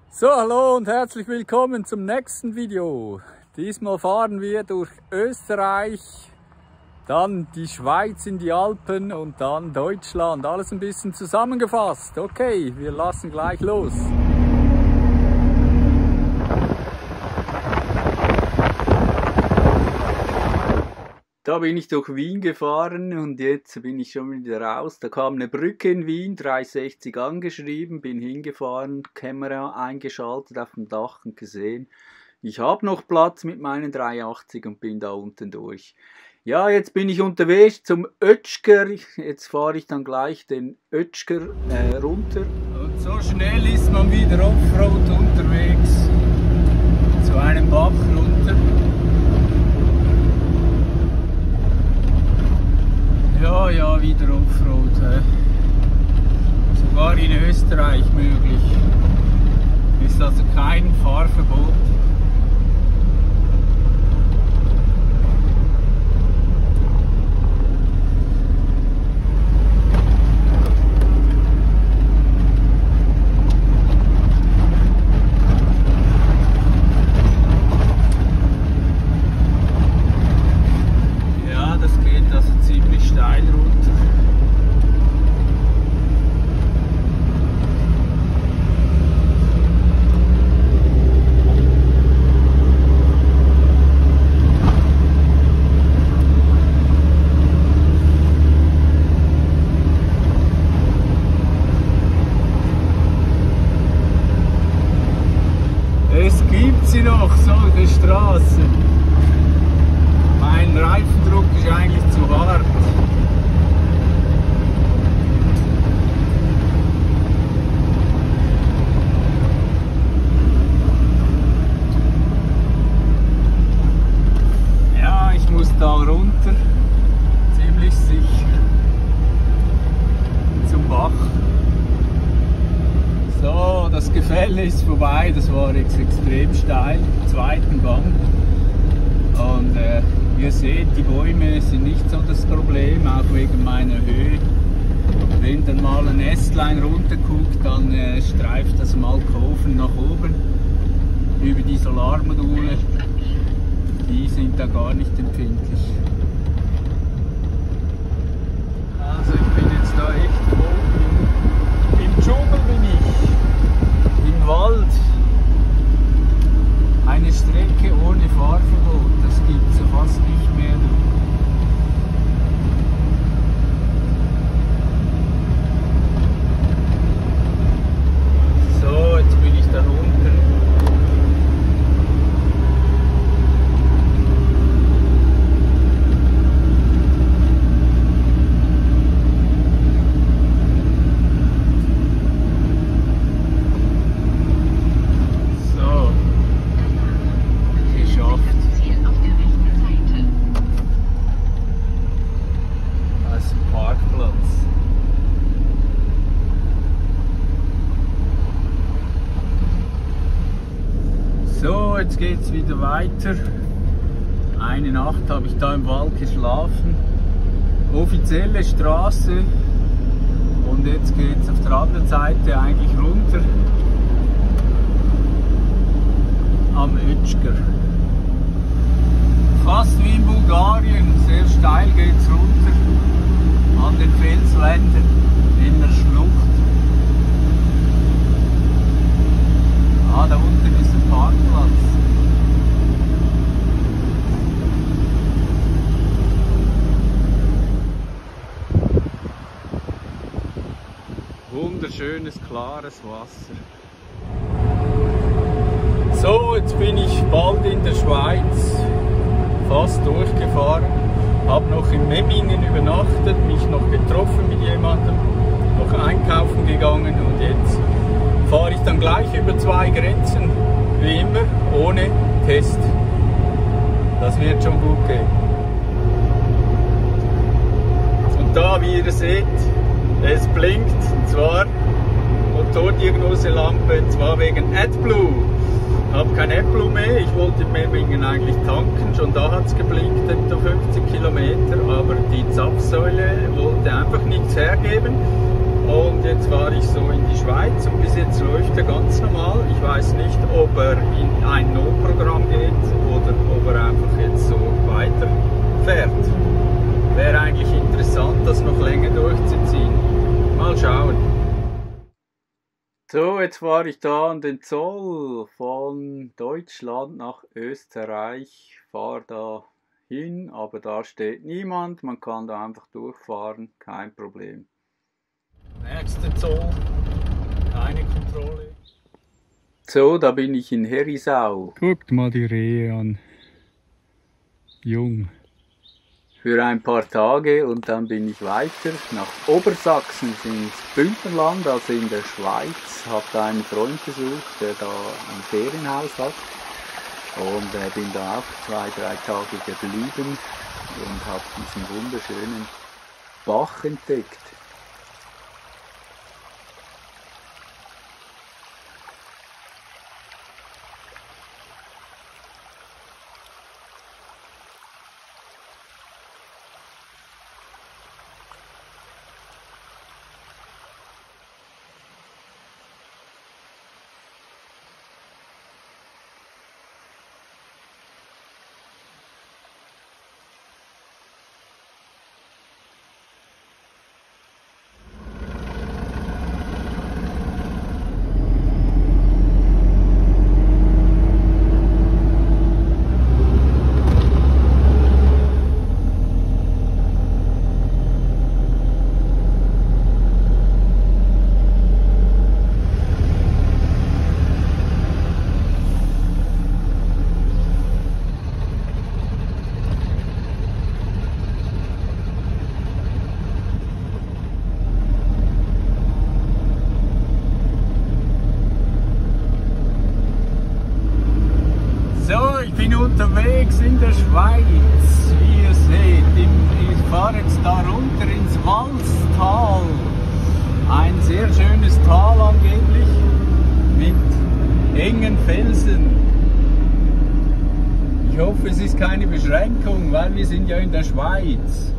So, hallo und herzlich willkommen zum nächsten Video. Diesmal fahren wir durch Österreich, dann die Schweiz in die Alpen und dann Deutschland. Alles ein bisschen zusammengefasst. Okay, wir lassen gleich los. Da bin ich durch Wien gefahren und jetzt bin ich schon wieder raus. Da kam eine Brücke in Wien, 360 angeschrieben, bin hingefahren, Kamera eingeschaltet auf dem Dach und gesehen, ich habe noch Platz mit meinen 380 und bin da unten durch. Ja, jetzt bin ich unterwegs zum Oetschger. Jetzt fahre ich dann gleich den Oetschger runter. Und so schnell ist man wieder Offroad unterwegs zu einem Bach runter. Ja, wieder Offroad. Sogar in Österreich möglich. Ist also kein Fahrverbot. Sie noch, solche Straßen. Mein Reifendruck ist eigentlich zu hart. Ja, ich muss da runter, ziemlich sicher, zum Bach. So, das Gefälle ist vorbei, das war jetzt extrem steil, im zweiten Gang. Und ihr seht, die Bäume sind nicht so das Problem, auch wegen meiner Höhe. Wenn dann mal ein Ästlein runterguckt, dann streift das Malkofen nach oben über die Solarmodule. Die sind da gar nicht empfindlich. Also ich bin jetzt da echt voll im Dschungel bin ich. Im Wald. Eine Strecke ohne Fahrverbot, das gibt es so fast nicht mehr. So, jetzt bin ich da unten. So, jetzt geht es wieder weiter. Eine Nacht habe ich da im Wald geschlafen. Offizielle Straße. Und jetzt geht es auf der anderen Seite eigentlich runter. Am Oetschger. Fast wie in Bulgarien. Sehr steil geht es runter. An den Felswänden in der Schlucht. Ah, da unten ist ein Parkplatz. Wunderschönes, klares Wasser. So, jetzt bin ich bald in der Schweiz, fast durchgefahren. Habe noch in Memmingen übernachtet, mich noch getroffen mit jemandem, noch einkaufen gegangen und jetzt fahre ich dann gleich über 2 Grenzen, wie immer, ohne Test. Das wird schon gut gehen. Und da, wie ihr seht, es blinkt, und zwar Motordiagnoselampe, und zwar wegen AdBlue. Ich habe kein AdBlue mehr, ich wollte in Memmingen eigentlich tanken, schon da hat es geblinkt, etwa 50 Kilometer, aber die Zapfsäule wollte einfach nichts hergeben. Und jetzt fahre ich so in die Schweiz und bis jetzt läuft er ganz normal. Ich weiß nicht, ob er in ein Notprogramm geht oder ob er einfach jetzt so weiter fährt. Wäre eigentlich interessant, das noch länger durchzuziehen. Mal schauen. So, jetzt fahre ich da an den Zoll von Deutschland nach Österreich. Fahre da hin, aber da steht niemand. Man kann da einfach durchfahren, kein Problem. Nächster Zoll, keine Kontrolle. So, da bin ich in Herisau. Guckt mal die Rehe an. Jung. Für ein paar Tage und dann bin ich weiter nach Obersachsen ins Bündnerland, also in der Schweiz. Habe da einen Freund besucht, der da ein Ferienhaus hat. Und bin da auch 2-3 Tage geblieben und habe diesen wunderschönen Bach entdeckt. Unterwegs in der Schweiz, wie ihr seht, ich fahre jetzt da runter ins Walstal, ein sehr schönes Tal angeblich, mit engen Felsen. Ich hoffe, es ist keine Beschränkung, weil wir sind ja in der Schweiz.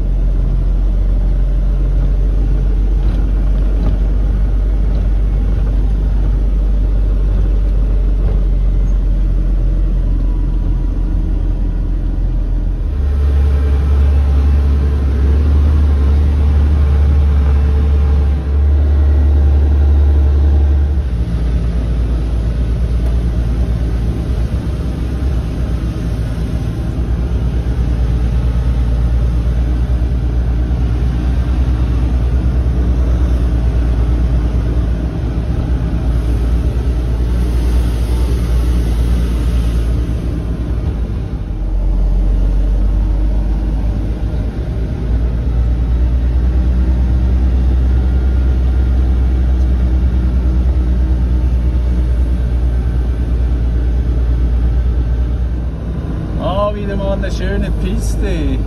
Wieder mal eine schöne Piste.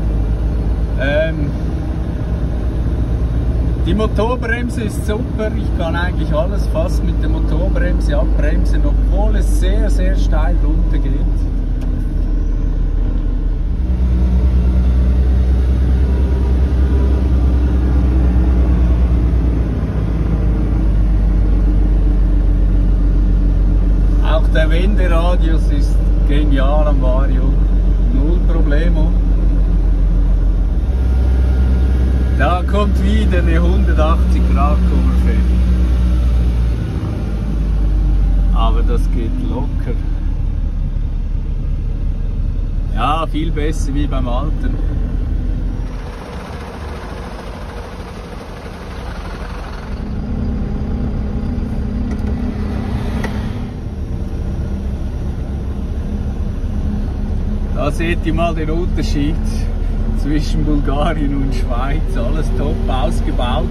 Die Motorbremse ist super. Ich kann eigentlich alles fast mit der Motorbremse abbremsen, obwohl es sehr, sehr steil runter geht. Auch der Wenderadius ist genial am Vario. Null Problemo. Da kommt wieder eine 180 Grad Kurve. Aber das geht locker. Ja, viel besser wie beim alten. Da seht ihr mal den Unterschied zwischen Bulgarien und Schweiz. Alles top ausgebaut.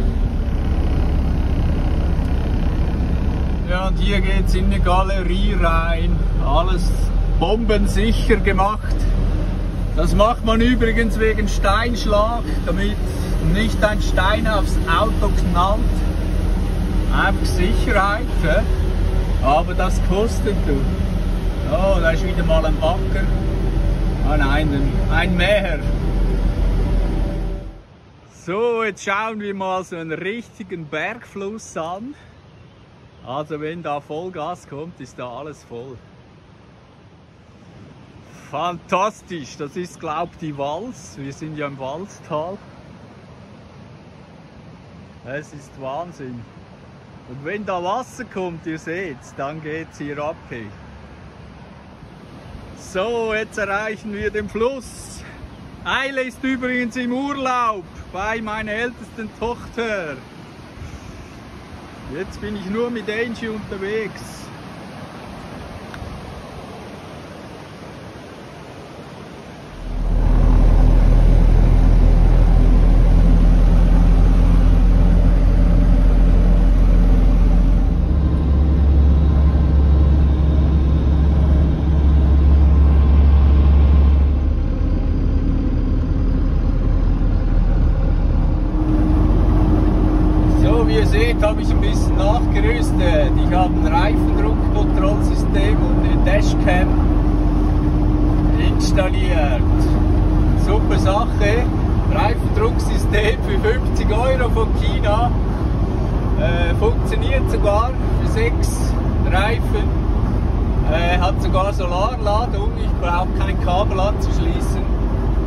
Ja, und hier geht es in eine Galerie rein. Alles bombensicher gemacht. Das macht man übrigens wegen Steinschlag, damit nicht ein Stein aufs Auto knallt. Einfach Sicherheit. Aber das kostet du. Oh, da ist wieder mal ein Bagger. Ah nein, ein Mäher. So, jetzt schauen wir mal so einen richtigen Bergfluss an. Also wenn da Vollgas kommt, ist da alles voll. Fantastisch, das ist, glaube ich, die Vals. Wir sind ja im Valstal. Es ist Wahnsinn. Und wenn da Wasser kommt, ihr seht, dann geht es hier ab. So, jetzt erreichen wir den Fluss. Eile ist übrigens im Urlaub bei meiner ältesten Tochter. Jetzt bin ich nur mit Angie unterwegs. Habe ich ein bisschen nachgerüstet. Ich habe ein Reifendruckkontrollsystem und eine Dashcam installiert. Super Sache. Reifendrucksystem für 50 € von China. Funktioniert sogar für 6 Reifen. Hat sogar Solarladung. Ich brauche kein Kabel anzuschließen.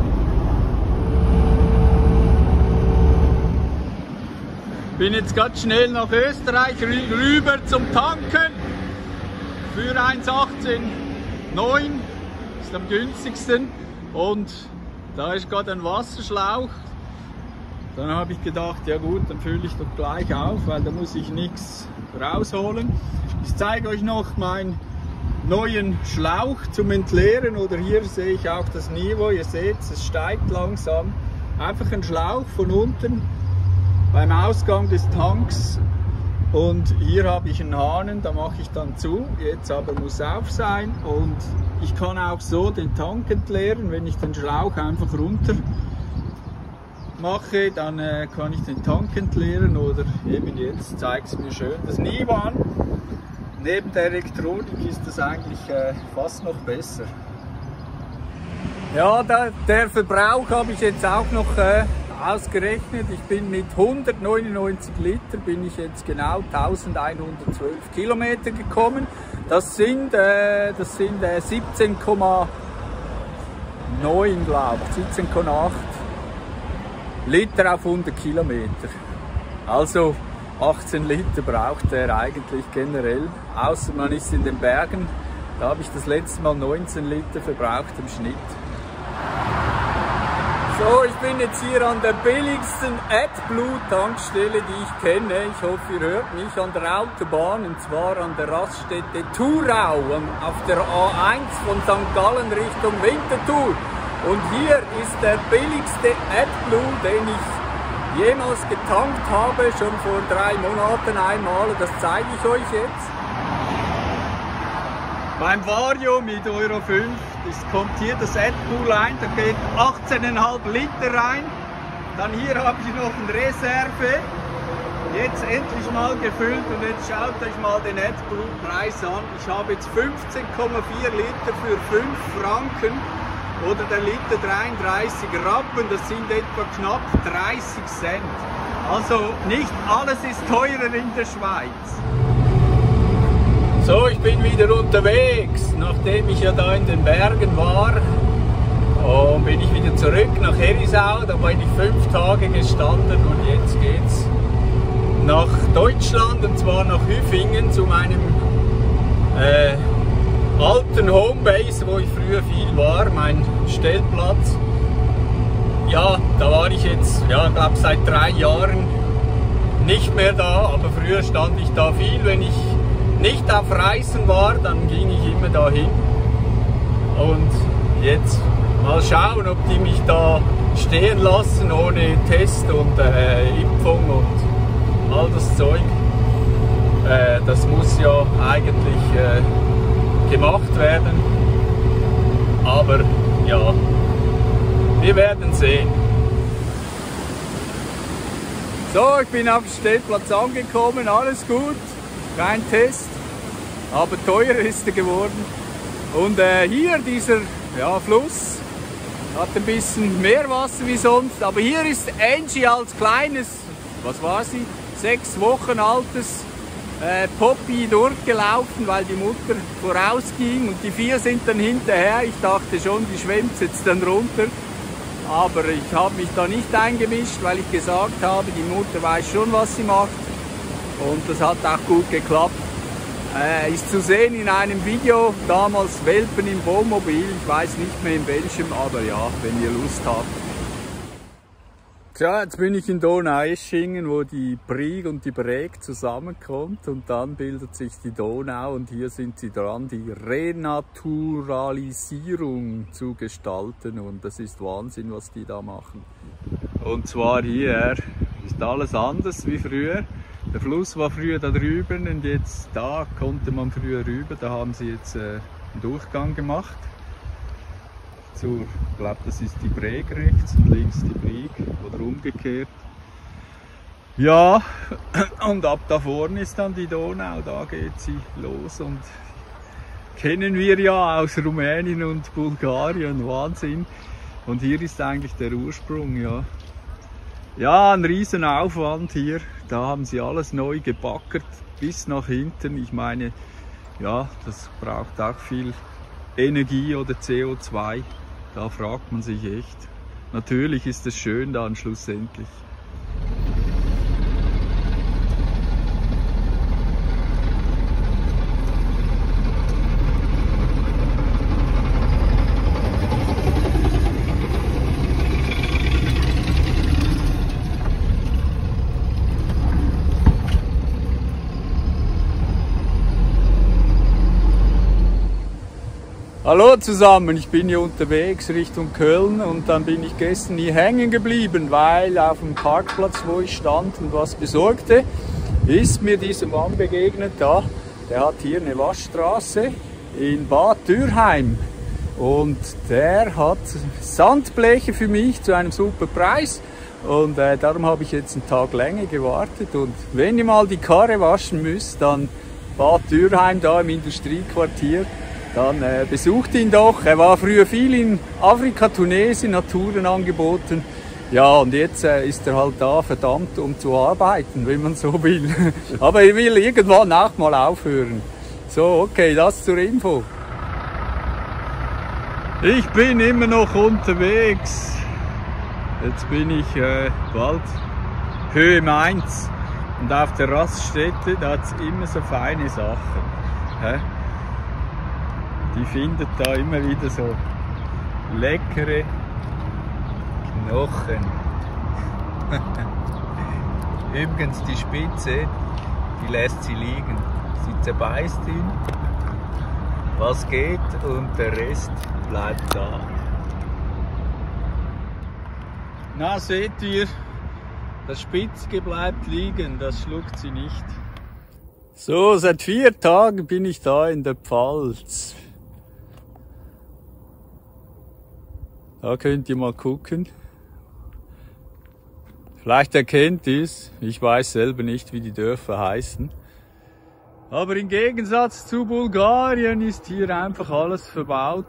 Bin jetzt ganz schnell nach Österreich rüber zum Tanken für 1,18,9 ist am günstigsten und da ist gerade ein Wasserschlauch. Dann habe ich gedacht, ja gut, dann fülle ich doch gleich auf, weil da muss ich nichts rausholen. Ich zeige euch noch meinen neuen Schlauch zum Entleeren, oder hier sehe ich auch das Niveau, ihr seht, es steigt langsam. Einfach ein Schlauch von unten beim Ausgang des Tanks und hier habe ich einen Hahn, da mache ich dann zu, jetzt aber muss auf sein und ich kann auch so den Tank entleeren, wenn ich den Schlauch einfach runter mache, dann kann ich den Tank entleeren oder eben jetzt zeigt es mir schön das Niveau an. Neben der Elektronik ist das eigentlich fast noch besser. Ja, der Verbrauch habe ich jetzt auch noch ausgerechnet. Ich bin mit 199 Liter bin ich jetzt genau 1112 Kilometer gekommen. Das sind 17,9 glaube ich, 17,8 Liter auf 100 Kilometer. Also 18 Liter braucht er eigentlich generell, außer man ist in den Bergen. Da habe ich das letzte Mal 19 Liter verbraucht im Schnitt. So, ich bin jetzt hier an der billigsten AdBlue Tankstelle, die ich kenne. Ich hoffe, ihr hört mich, an der Autobahn, und zwar an der Raststätte Thurau, auf der A1 von St. Gallen Richtung Winterthur. Und hier ist der billigste AdBlue, den ich jemals getankt habe, schon vor 3 Monaten einmal, und das zeige ich euch jetzt. Beim Vario mit Euro 5, das kommt hier das AdBlue rein, da geht 18,5 Liter rein. Dann hier habe ich noch eine Reserve, jetzt endlich mal gefüllt, und jetzt schaut euch mal den AdBlue Preis an. Ich habe jetzt 15,4 Liter für 5 Franken oder der Liter 33 Rappen, das sind etwa knapp 30 Cent. Also nicht alles ist teurer in der Schweiz. So, ich bin wieder unterwegs, nachdem ich ja da in den Bergen war, und bin ich wieder zurück nach Herisau. Da bin ich 5 Tage gestanden und jetzt geht's nach Deutschland, und zwar nach Hüfingen zu meinem alten Homebase, wo ich früher viel war, mein Stellplatz. Ja, da war ich jetzt, ja, ich glaube seit 3 Jahren nicht mehr da, aber früher stand ich da viel. Wenn ich nicht auf Reisen war, dann ging ich immer dahin. Und jetzt mal schauen, ob die mich da stehen lassen ohne Test und Impfung und all das Zeug. Das muss ja eigentlich gemacht werden. Aber ja, wir werden sehen. So, ich bin auf dem Stellplatz angekommen, alles gut. Kein Test, aber teurer ist er geworden. Und hier dieser Fluss, Hat ein bisschen mehr Wasser wie sonst, aber hier ist Angie als kleines, was war sie, 6 Wochen altes Poppy durchgelaufen, weil die Mutter vorausging und die 4 sind dann hinterher. Ich dachte schon, die schwimmt jetzt dann runter, aber ich habe mich da nicht eingemischt, weil ich gesagt habe, die Mutter weiß schon, was sie macht, und das hat auch gut geklappt. Ist zu sehen in einem Video, damals Welpen im Wohnmobil, ich weiß nicht mehr in welchem, aber ja, wenn ihr Lust habt. Tja, jetzt bin ich in Donaueschingen, wo die Brig und die Breg zusammenkommt, und dann bildet sich die Donau, und hier sind sie dran, die Renaturalisierung zu gestalten, und das ist Wahnsinn, was die da machen. Und zwar hier ist alles anders wie früher. Der Fluss war früher da drüben, und jetzt da konnte man früher rüber. Da haben sie jetzt einen Durchgang gemacht. Ich glaube, das ist die Breg rechts und links die Brig oder umgekehrt. Ja, und ab da vorne ist dann die Donau, da geht sie los, und kennen wir ja aus Rumänien und Bulgarien, Wahnsinn. Und hier ist eigentlich der Ursprung, ja. Ja, ein riesen Aufwand hier. Da haben sie alles neu gebackert bis nach hinten. Ich meine, ja, das braucht auch viel Energie oder CO2. Da fragt man sich echt. Natürlich ist es schön dann schlussendlich. Hallo zusammen, ich bin hier unterwegs Richtung Köln, und dann bin ich gestern hier hängen geblieben, weil auf dem Parkplatz, wo ich stand und was besorgte, ist mir dieser Mann begegnet da. Der hat hier eine Waschstraße in Bad Dürheim, und der hat Sandbleche für mich zu einem super Preis, und darum habe ich jetzt einen Tag länger gewartet. Und wenn ihr mal die Karre waschen müsst, dann Bad Dürheim da im Industriequartier, dann besucht ihn doch. Er war früher viel in Afrika, Tunesien, hat Touren angeboten. Ja, und jetzt ist er halt da, verdammt, um zu arbeiten, wenn man so will. Aber er will irgendwann auch mal aufhören. So, okay, das zur Info. Ich bin immer noch unterwegs. Jetzt bin ich bald Höhe Mainz. Und auf der Raststätte, da hat es immer so feine Sachen. Die findet da immer wieder so leckere Knochen. Übrigens die Spitze, die lässt sie liegen. Sie zerbeißt ihn, was geht, und der Rest bleibt da. Na, seht ihr, das Spitzige bleibt liegen, das schluckt sie nicht. So, seit 4 Tagen bin ich da in der Pfalz. Da könnt ihr mal gucken. Vielleicht erkennt ihr es. Ich weiß selber nicht, wie die Dörfer heißen. Aber im Gegensatz zu Bulgarien ist hier einfach alles verbaut.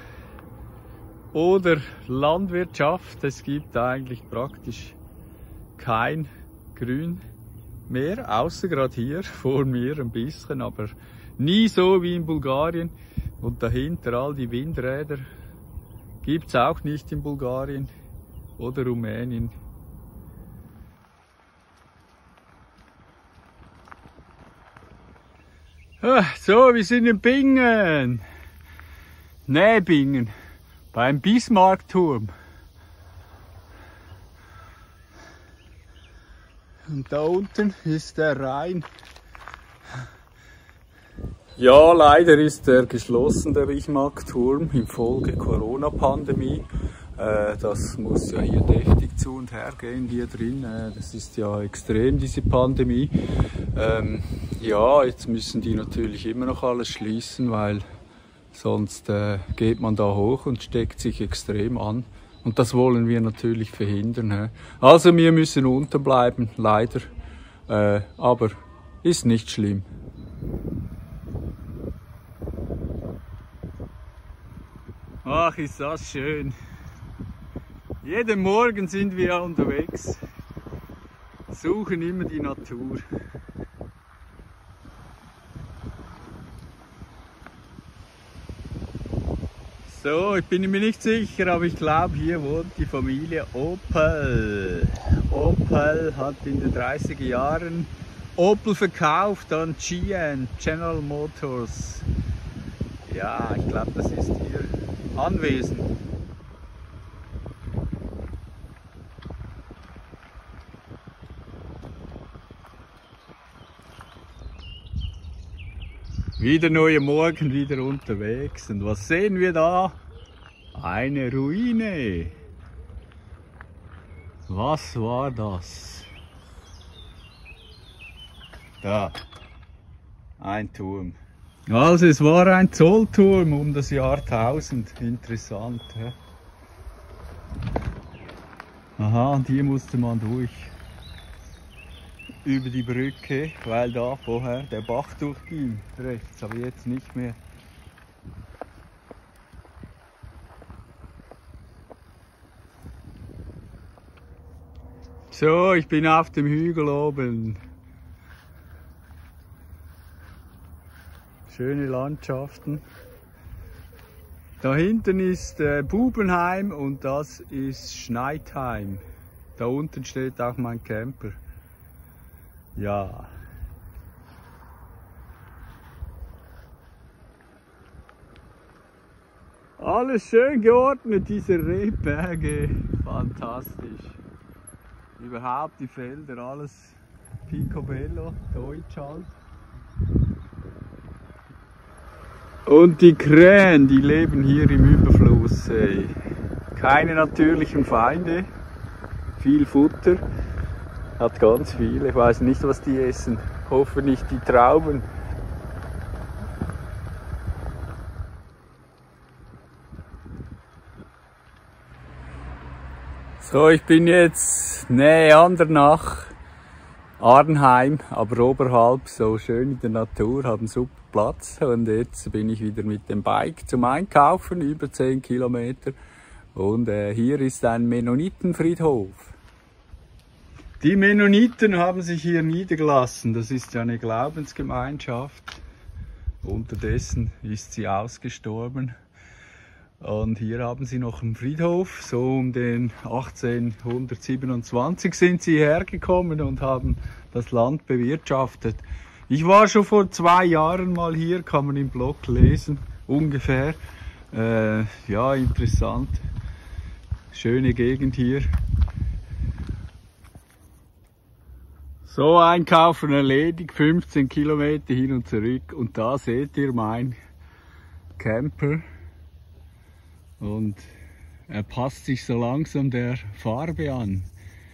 Oder Landwirtschaft. Es gibt eigentlich praktisch kein Grün mehr, außer gerade hier vor mir ein bisschen, aber nie so wie in Bulgarien. Und dahinter all die Windräder. Gibt es auch nicht in Bulgarien oder Rumänien. So, wir sind in Bingen. Bingen. Beim Bismarckturm. Und da unten ist der Rhein. Ja, leider ist er geschlossen, der Bismarckturm, infolge Corona-Pandemie. Das muss ja hier deftig zu und her gehen hier drin. Das ist ja extrem, diese Pandemie. Ja, jetzt müssen die natürlich immer noch alles schließen, weil sonst geht man da hoch und steckt sich extrem an. Und das wollen wir natürlich verhindern. Also wir müssen unterbleiben, leider. Aber ist nicht schlimm. Ach, ist das schön. Jeden Morgen sind wir unterwegs, suchen immer die Natur. So, ich bin mir nicht sicher, aber ich glaube, hier wohnt die Familie Opel. Opel hat in den 30er Jahren Opel verkauft an GM, General Motors. Ja, ich glaube, das ist hier anwesend. Wieder neuer Morgen, wieder unterwegs. Und was sehen wir da? Eine Ruine. Was war das? Da, ein Turm. Also es war ein Zollturm um das Jahr 1000. Interessant. Ja? Aha, und hier musste man durch. Über die Brücke, weil da vorher der Bach durchging, rechts, aber jetzt nicht mehr. So, ich bin auf dem Hügel oben. Schöne Landschaften. Da hinten ist Bubenheim und das ist Schneidheim. Da unten steht auch mein Camper. Ja. Alles schön geordnet, diese Rehberge. Fantastisch. Überhaupt die Felder, alles picobello, deutsch halt. Und die Krähen, die leben hier im Überfluss. Ey. Keine natürlichen Feinde, viel Futter. Hat ganz viel, ich weiß nicht, was die essen. Hoffe nicht die Trauben. So, ich bin jetzt Nähe Andernach, Arnheim, aber oberhalb, so schön in der Natur, habe einen super Platz. Und jetzt bin ich wieder mit dem Bike zum Einkaufen, über 10 Kilometer. Und hier ist ein Mennonitenfriedhof. Die Mennoniten haben sich hier niedergelassen. Das ist ja eine Glaubensgemeinschaft. Unterdessen ist sie ausgestorben. Und hier haben sie noch einen Friedhof. So um den 1827 sind sie hergekommen und haben das Land bewirtschaftet. Ich war schon vor 2 Jahren mal hier, kann man im Blog lesen, ungefähr. Ja, interessant. Schöne Gegend hier. So, einkaufen erledigt, 15 Kilometer hin und zurück. Und da seht ihr mein Camper. Und er passt sich so langsam der Farbe an.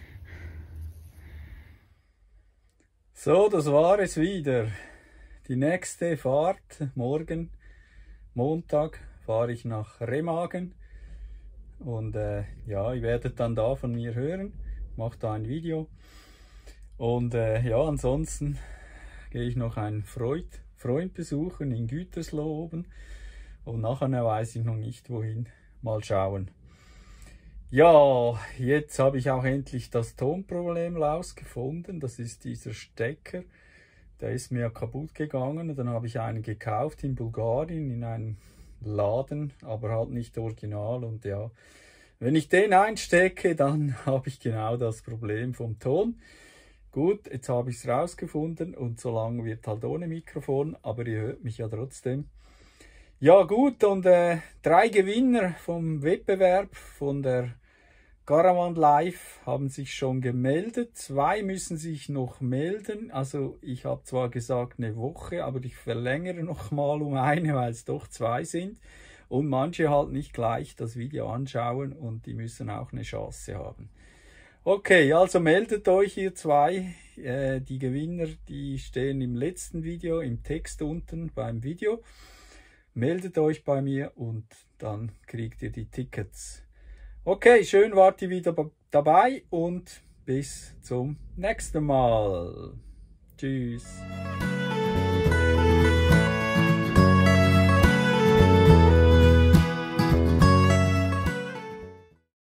So, das war es wieder. Die nächste Fahrt, morgen, Montag, fahre ich nach Remagen. Und ja, ihr werdet dann da von mir hören. Ich mache da ein Video. Und ja, ansonsten gehe ich noch einen Freund besuchen in Gütersloh oben. Und nachher weiß ich noch nicht wohin. Mal schauen. Ja, jetzt habe ich auch endlich das Tonproblem rausgefunden. Das ist dieser Stecker. Der ist mir kaputt gegangen. Dann habe ich einen gekauft in Bulgarien in einem Laden, aber halt nicht original. Und ja, wenn ich den einstecke, dann habe ich genau das Problem vom Ton. Gut, jetzt habe ich es rausgefunden und so lange wird halt ohne Mikrofon, aber ihr hört mich ja trotzdem. Ja gut, und 3 Gewinner vom Wettbewerb von der Caravan Life haben sich schon gemeldet. 2 müssen sich noch melden. Also ich habe zwar gesagt eine Woche, aber ich verlängere noch mal um eine, weil es doch 2 sind. Und manche halt nicht gleich das Video anschauen und die müssen auch eine Chance haben. Okay, also meldet euch ihr 2. Die Gewinner, die stehen im letzten Video, im Text unten beim Video. Meldet euch bei mir und dann kriegt ihr die Tickets. Okay, schön wart ihr wieder dabei und bis zum nächsten Mal. Tschüss.